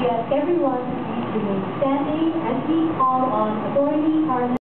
we ask everyone to please remain standing as we call on Attorney Carmen